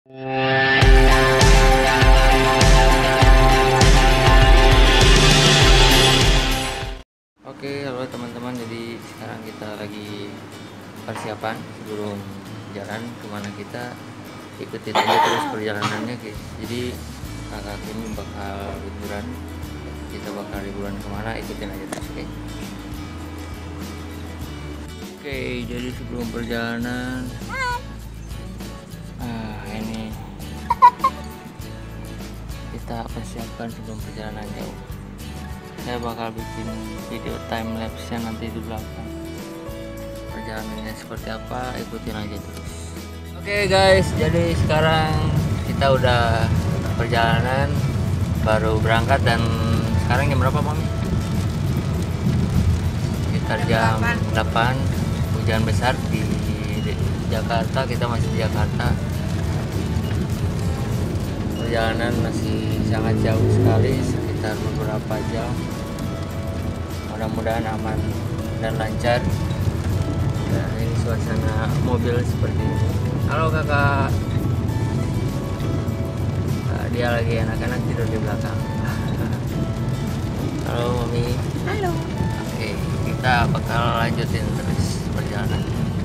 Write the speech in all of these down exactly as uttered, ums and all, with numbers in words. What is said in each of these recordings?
Oke, halo teman-teman. Jadi sekarang kita lagi persiapan sebelum jalan kemana, kita ikutin aja terus perjalanannya guys. Jadi kakak ini bakal liburan, kita bakal liburan kemana, ikutin aja terus, oke? Oke, jadi sebelum perjalanan, ah ini kita persiapkan sebelum perjalanan jauh. Saya bakal bikin video time lapse nya nanti di belakang. Perjalanannya seperti apa, ikutin aja terus. Oke okay guys, jadi sekarang kita udah perjalanan, baru berangkat, dan sekarang jam berapa Mami? Sekitar jam delapan. Hujan besar di, di Jakarta, kita masih di Jakarta. Perjalanan masih sangat jauh sekali, sekitar beberapa jam. Mudah-mudahan aman dan lancar. Nah, ini suasana mobil seperti ini. Halo kakak. Nah, dia lagi anak-anak tidur di belakang. Halo mami. Halo. Oke, kita bakal lanjutin terus perjalanan.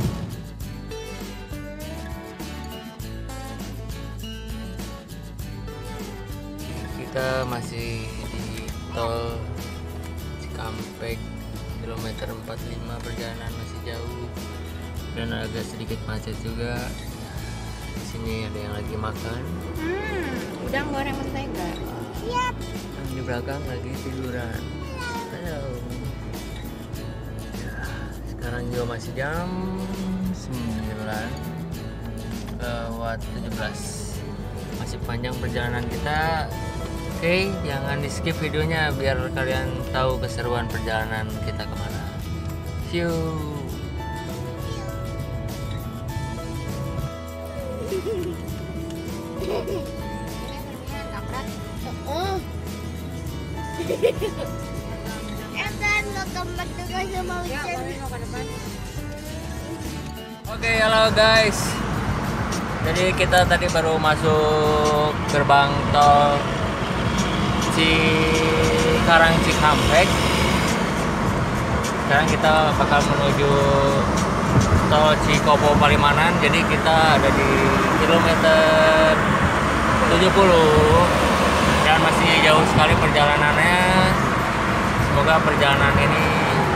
Kita masih di tol Cikampek, kilometer empat puluh lima, perjalanan masih jauh dan agak sedikit macet juga. Di sini ada yang lagi makan. Hmm, udang goreng mentega. Siap. Dan di belakang lagi tiduran. Halo. Ya, sekarang juga masih jam sembilan lewat tujuh belas. Masih panjang perjalanan kita. Oke, okay, jangan di skip videonya biar kalian tahu keseruan perjalanan kita kemana. See you. Oke, halo guys. Jadi kita tadi baru masuk gerbang tol Cikarang Cikampek. Sekarang kita bakal menuju tol Cikopo Palimanan. Jadi kita ada di kilometer tujuh puluh dan masih jauh sekali perjalanannya. Semoga perjalanan ini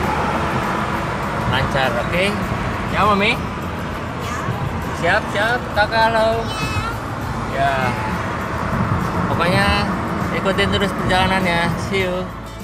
lancar, oke? Okay? Ya mami? Siap, siap, kakak, halo. Ya, pokoknya ikutin terus perjalanannya. See you.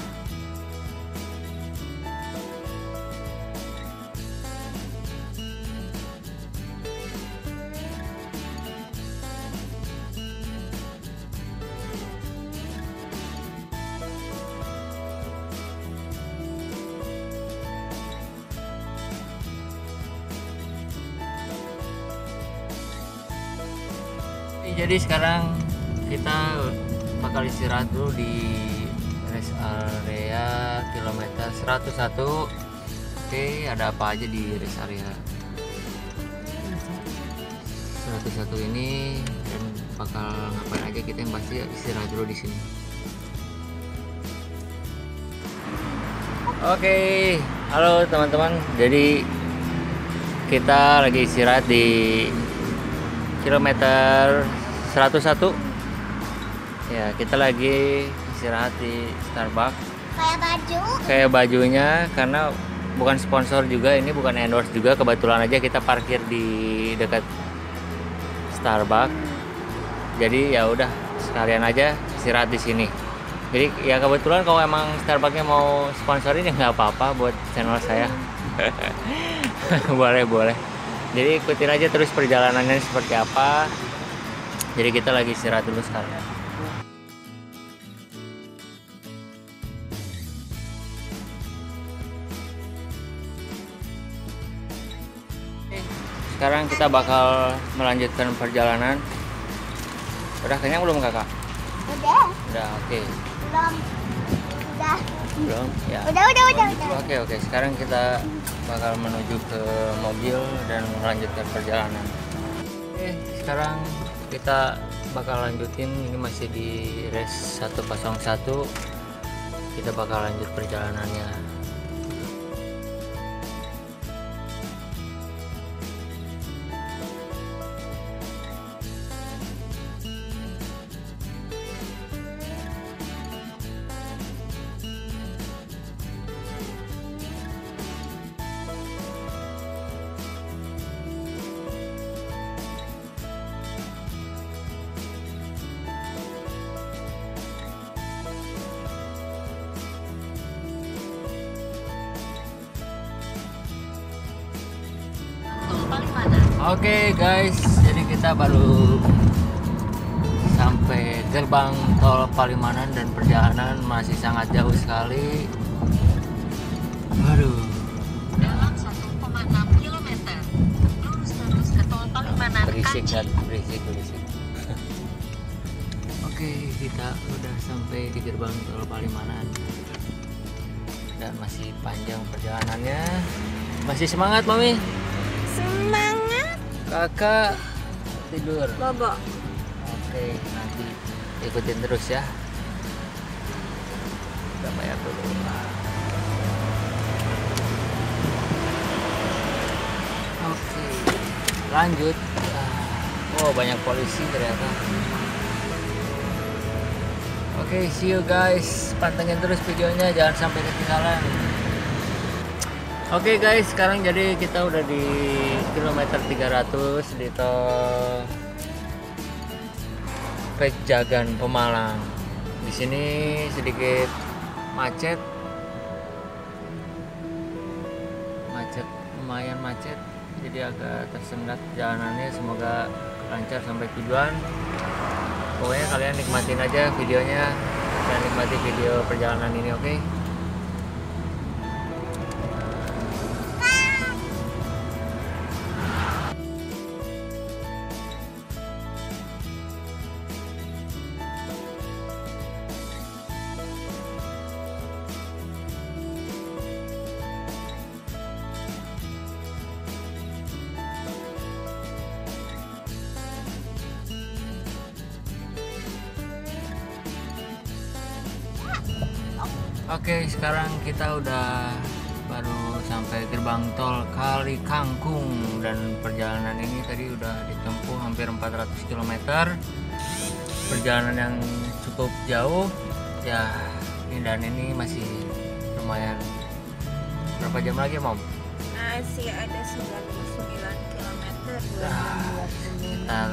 Jadi sekarang kita bakal istirahat dulu di rest area kilometer seratus satu. Oke, ada apa aja di rest area seratus satu ini dan bakal ngapain aja, kita yang pasti istirahat dulu di sini. Oke, halo teman-teman. Jadi kita lagi istirahat di kilometer seratus satu. Ya, kita lagi istirahat di Starbucks. Kayak baju. Kayak bajunya, karena bukan sponsor juga, ini bukan endorse juga. Kebetulan aja kita parkir di dekat Starbucks. Jadi ya udah sekalian aja istirahat di sini. Jadi ya kebetulan kalau emang Starbucksnya mau sponsorin ya nggak apa-apa buat channel saya. Boleh boleh. Jadi ikutin aja terus perjalanannya seperti apa. Jadi kita lagi istirahat dulu sekarang. Sekarang kita bakal melanjutkan perjalanan. Udah kenyang belum kakak? Udah. Udah, oke. Okay. Belum. Udah. Belum? Ya. Udah, udah, udah, udah. Oke, oke. Sekarang kita bakal menuju ke mobil dan melanjutkan perjalanan. Oke, sekarang kita bakal lanjutin. Ini masih di race seratus satu, kita bakal lanjut perjalanannya. Oke okay, guys, jadi kita baru sampai gerbang tol Palimanan dan perjalanan masih sangat jauh sekali. Aduh. Dalam satu koma enam kilometer, lurus terus ke tol Palimanan. Berisik kan, berisik, berisik. Oke, okay, kita udah sampai di gerbang tol Palimanan dan masih panjang perjalanannya. Masih semangat, Mami? Semangat. Kakak tidur. Bobo. Oke, nanti ikutin terus ya. Kita bayar dulu. Oke, lanjut. Oh, banyak polisi ternyata. Oke, see you guys. Pantengin terus videonya, jangan sampai ketinggalan. Oke okay guys, sekarang jadi kita udah di kilometer tiga ratus di tol Pejagan Pemalang. Di sini sedikit macet, macet lumayan macet, jadi agak tersendat jalanannya. Semoga lancar sampai tujuan. Pokoknya kalian nikmatin aja videonya dan nikmati video perjalanan ini, oke? Okay? Oke, sekarang kita udah baru sampai gerbang tol Kali Kangkung dan perjalanan ini tadi udah ditempuh hampir empat ratus kilometer. Perjalanan yang cukup jauh ya, dan ini masih lumayan. Berapa jam lagi, Mom? Masih ada sembilan puluh sembilan kilometer. Nah, sekitar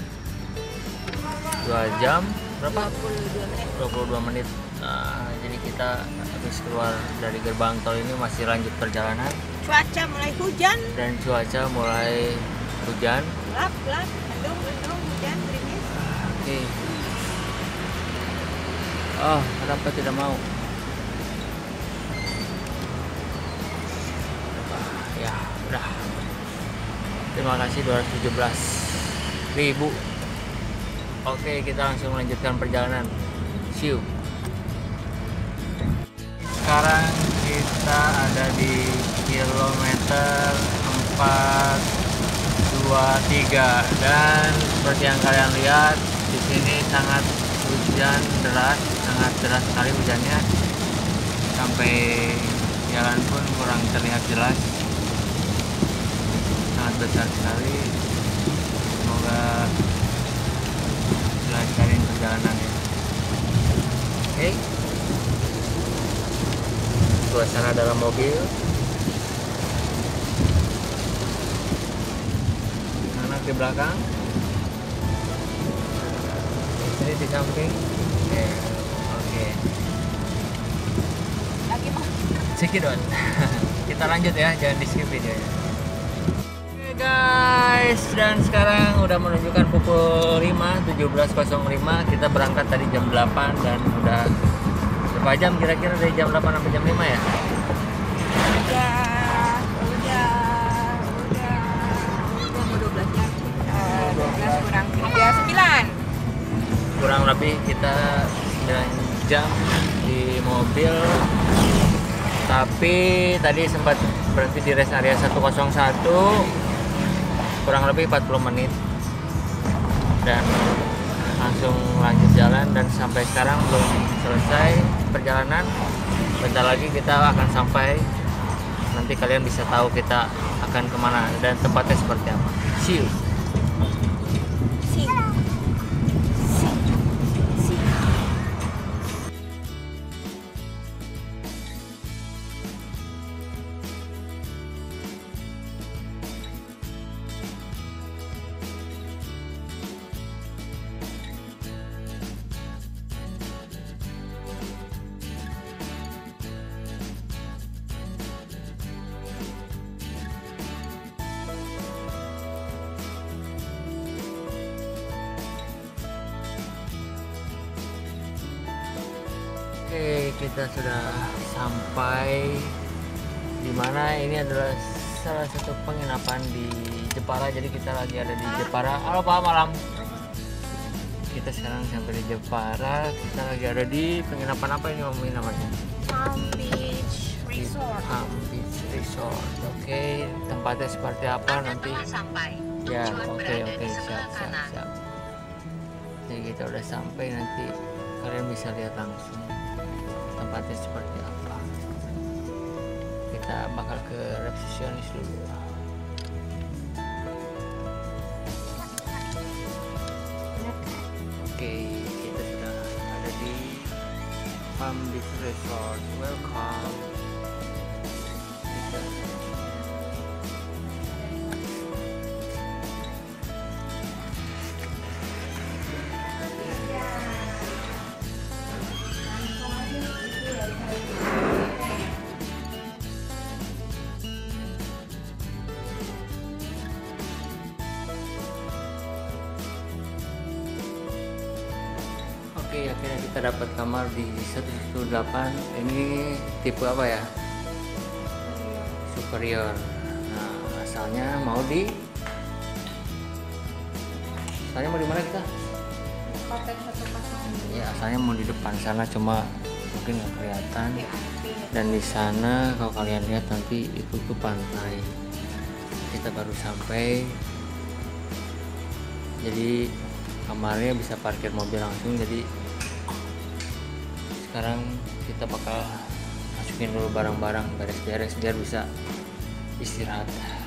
dua jam berapa? dua puluh dua menit. Nah, jadi kita habis keluar dari gerbang tol ini masih lanjut perjalanan. Cuaca mulai hujan dan cuaca mulai hujan. gelap gelap, mendung mendung, hujan gerimis. Oke. Okay. Oh, kenapa tidak mau? Ya, udah. Terima kasih dua ratus tujuh belas ribu. Oke, kita langsung melanjutkan perjalanan. See you. Sekarang kita ada di kilometer empat dua tiga dan seperti yang kalian lihat di sini sangat hujan deras, sangat deras sekali hujannya, sampai jalan pun kurang terlihat jelas, sangat besar sekali. Semoga lancarin perjalanannya. Oke. Okay. Suasana dalam mobil, anak di belakang, istri di samping. Yeah. Oke, okay. Lagi mau cekidot. Kita lanjut ya, jangan di skip videonya. Oke okay guys, dan sekarang udah menunjukkan pukul lima, tujuh belas nol lima. Kita berangkat tadi jam delapan dan udah berapa jam kira-kira dari jam delapan sampai jam lima ya? Udah, udah, udah, udah mau dua belas jam. Uh, dua belas kurang tiga, sembilan. Kurang lebih kita sembilan jam di mobil. Tapi tadi sempat berhenti di rest area seratus satu, kurang lebih empat puluh menit. dan langsung lanjut jalan, dan sampai sekarang belum selesai perjalanan. Bentar lagi kita akan sampai, nanti kalian bisa tahu kita akan kemana dan tempatnya seperti apa. See you. Si. Si. Si. Oke, kita sudah sampai di mana. Ini adalah salah satu penginapan di Jepara. Jadi kita lagi ada di Jepara. Halo Pak, malam. Kita sekarang sampai di Jepara. Kita lagi ada di penginapan apa ini Om namanya? Palm Beach Resort. Palm Beach Resort. Oke, tempatnya seperti apa nanti? Ya, oke oke siap siap siap. Jadi kita udah sampai, nanti kalian bisa lihat langsung tempatnya seperti apa. Kita bakal ke resepsionis dulu. Oke, kita sudah ada di Palm Beach Resort. Welcome. Kita Oke, akhirnya kita dapat kamar di seratus delapan belas. Ini tipe apa ya? Superior. Nah, asalnya mau di asalnya mau di mana kita? Hotel satu kosong. Ya, asalnya mau di depan sana, cuma mungkin nggak kelihatan. Dan di sana kalau kalian lihat nanti itu ke pantai. Kita baru sampai. Jadi kamarnya bisa parkir mobil langsung. Jadi sekarang kita bakal masukin dulu barang-barang, beres-beres biar bisa istirahat.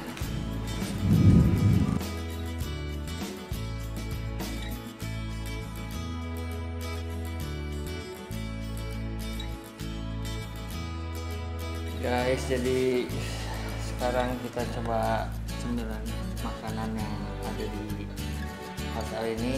Guys, jadi sekarang kita coba cemilan makanan yang ada di hotel ini.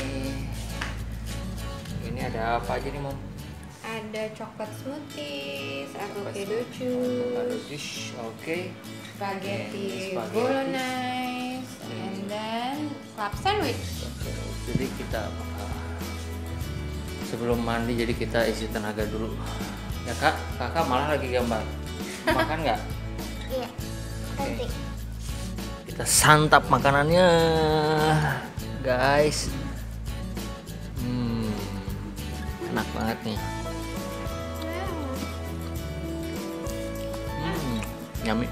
Ini ada apa aja nih Mom? Ada coklat smoothies, avocado Avocado juice, juice, oke. spaghetti Spaghetti. bolognese, and then club sandwich. Oke, jadi kita bakal sebelum mandi, jadi kita isi tenaga dulu. Ya kak, kakak malah lagi gambar. Makan nggak? Iya. Oke. Kita santap makanannya, guys. Hmm, enak banget nih. Hmm, yummy.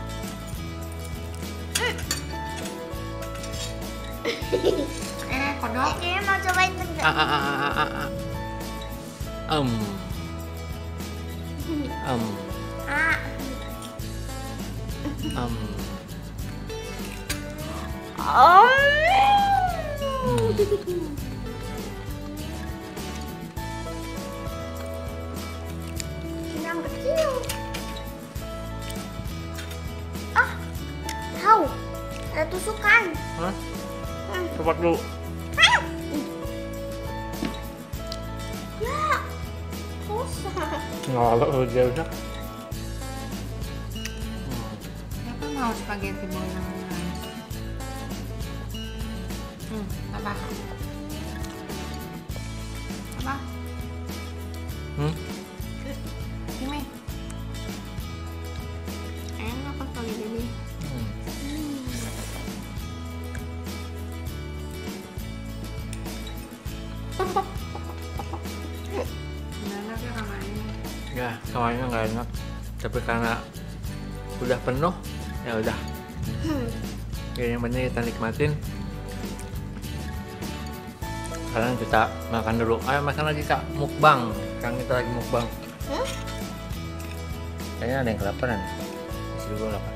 Eh, kodok. Kayaknya mau cobain juga. Ah, ah, ah, ah, ah, ah. Um. Um. Ah, Um. oh. Yang kecil. Ah, tahu. Ada tusukan. Hah? Coba dulu. Ah. Ya, rusak. Nggak, udah udah. Kenapa mau spaghetti bolognese? Hmm, apa? Apa? Hmm? Ini. Enak apa spaghetti ini? Hmm. Enak ya kamarnya. Ya, kamarnya nggak enak. Tapi karena udah penuh, ya udah. Ya, yang penting kita nikmatin. Sekarang kita makan dulu. Ayo makan lagi kak, mukbang. Sekarang kita lagi mukbang. Hmm? Kayaknya ada yang kelaparan. Isi dulu lapar.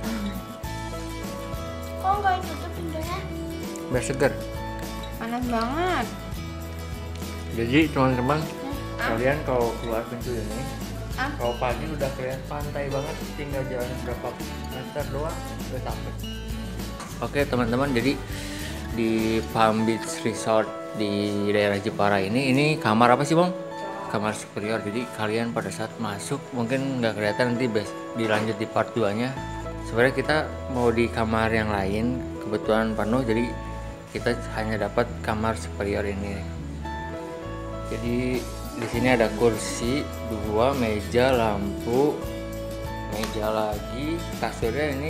Kok nggak ditutup pintunya? Biar segar. Panas banget. Jadi teman-teman, Ah. kalian kalau keluar pintu ini, Ah. kalau pagi udah kelihatan pantai banget, tinggal jalan berapa meter doang udah sampai. Oke teman-teman, jadi di Palm Beach Resort di daerah Jepara ini, ini kamar apa sih bang? Kamar superior. Jadi kalian pada saat masuk mungkin nggak kelihatan, nanti bes dilanjut di part dua nya. Sebenarnya kita mau di kamar yang lain, kebetulan penuh, jadi kita hanya dapat kamar superior ini. Jadi di sini ada kursi dua, meja, lampu, meja lagi, kasurnya ini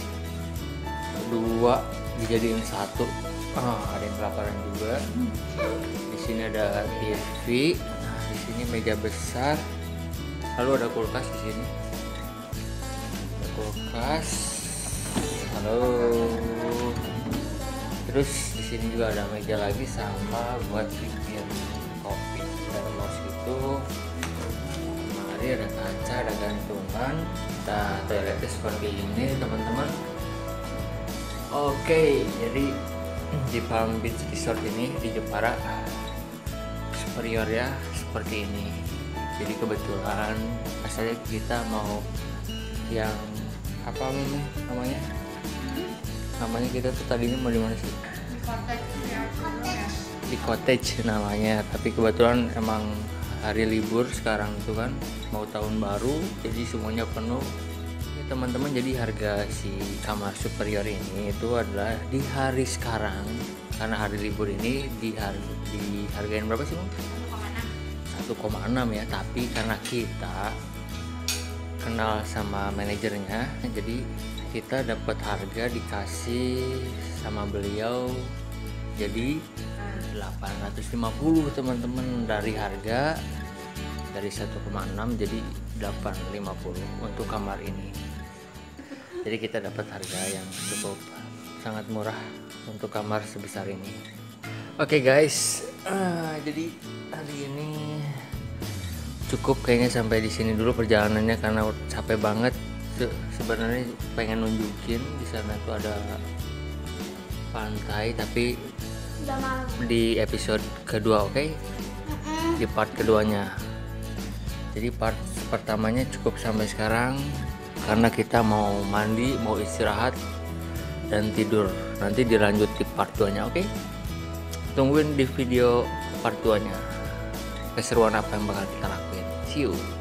dua dijadiin satu. Oh, ada yang kelaparan juga. Di sini ada T V. Nah, di sini meja besar. Lalu ada kulkas di sini. Ada kulkas. Halo. Terus di sini juga ada meja lagi sama buat bikin kopi. Termos itu. Mari ada kaca, ada gantungan. Nah, toiletnya seperti ini teman-teman. Oke, jadi di Palm Beach Resort ini di Jepara superior ya seperti ini. Jadi kebetulan asalnya kita mau yang apa namanya namanya namanya kita tuh tadinya mau di mana sih? Di cottage namanya, tapi kebetulan emang hari libur sekarang itu kan mau tahun baru, jadi semuanya penuh. Teman-teman, jadi harga si kamar superior ini itu adalah di hari sekarang, karena hari libur ini di harga di hargain berapa sih bang? satu koma enam ya, tapi karena kita kenal sama manajernya, jadi kita dapat harga dikasih sama beliau jadi delapan ratus lima puluh teman-teman, dari harga dari satu koma enam jadi delapan ratus lima puluh untuk kamar ini. Jadi kita dapat harga yang cukup sangat murah untuk kamar sebesar ini. Oke okay guys, uh, jadi hari ini cukup kayaknya sampai di sini dulu perjalanannya karena capek banget. Se Sebenarnya pengen nunjukin di sana tuh ada pantai, tapi Udah malam. di episode kedua, oke? Okay? Di part keduanya. Jadi part pertamanya cukup sampai sekarang. Karena kita mau mandi, mau istirahat dan tidur. Nanti dilanjut di part dua nya, oke? Okay? Tungguin di video part dua nya. Keseruan apa yang bakal kita lakuin. See you.